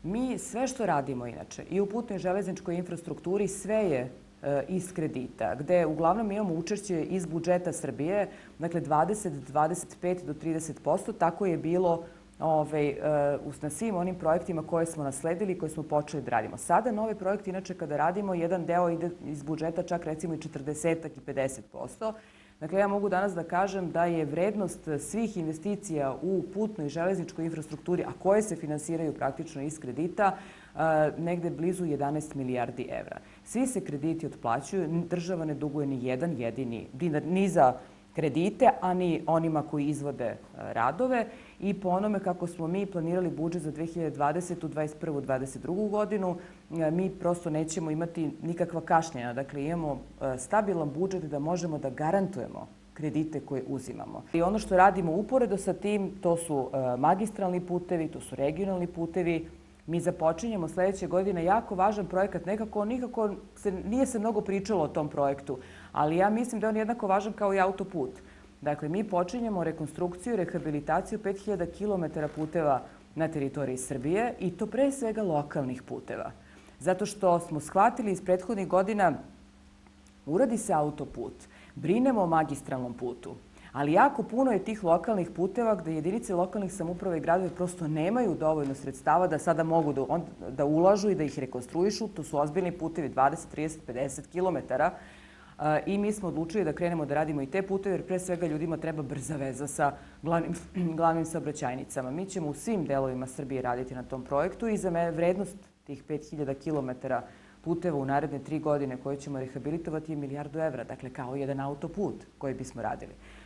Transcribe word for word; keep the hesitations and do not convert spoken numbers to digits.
Mi sve što radimo inače i u putnoj železničkoj infrastrukturi sve je iz kredita, gde uglavnom imamo učešće iz budžeta Srbije, dakle dvadeset, dvadeset pet do trideset posto, tako je bilo Ove, na svim onim projektima koje smo nasledili i koje smo počeli da radimo. Sada nove projekte, inače kada radimo, jedan deo ide iz budžeta čak recimo i četrdeset i pedeset posto. Dakle, ja mogu danas da kažem da je vrednost svih investicija u putnoj i železničkoj infrastrukturi, a koje se finansiraju praktično iz kredita, negde blizu jedanaest milijardi evra. Svi se krediti otplaćuju, država ne duguje ni jedan jedini dinar, ni za kredite, a ni onima koji izvode radove. I po onome kako smo mi planirali budžet za dve hiljade dvadesetu, dvadeset prvu, dvadeset drugu godinu, mi prosto nećemo imati nikakva kašnjenja. Dakle, imamo stabilan budžet da možemo da garantujemo kredite koje uzimamo. I ono što radimo uporedo sa tim, to su magistralni putevi, to su regionalni putevi. Mi započinjemo sledeće godine jako važan projekat, nekako, nikako se, nije se mnogo pričalo o tom projektu, ali ja mislim da je on jednako važan kao i autoput. Dakle, mi počinjemo rekonstrukciju i rehabilitaciju pet hiljada kilometara puteva na teritoriji Srbije i to pre svega lokalnih puteva. Zato što smo shvatili iz prethodnih godina, uradi se autoput, brinemo o magistralnom putu, ali jako puno je tih lokalnih puteva gde jedinice lokalnih samouprava i gradove prosto nemaju dovoljno sredstava da sada mogu da, da ulažu i da ih rekonstruišu. To su ozbiljni putevi, dvadeset, trideset, pedeset kilometara. I mi smo odlučili da krenemo da radimo i te puteve, jer pre svega ljudima treba brza veza sa glavnim, glavnim saobraćajnicama. Mi ćemo u svim delovima Srbije raditi na tom projektu i za me vrednost tih pet hiljada kilometara puteva u naredne tri godine koje ćemo rehabilitovati je milijardu evra, dakle kao jedan autoput koji bismo radili.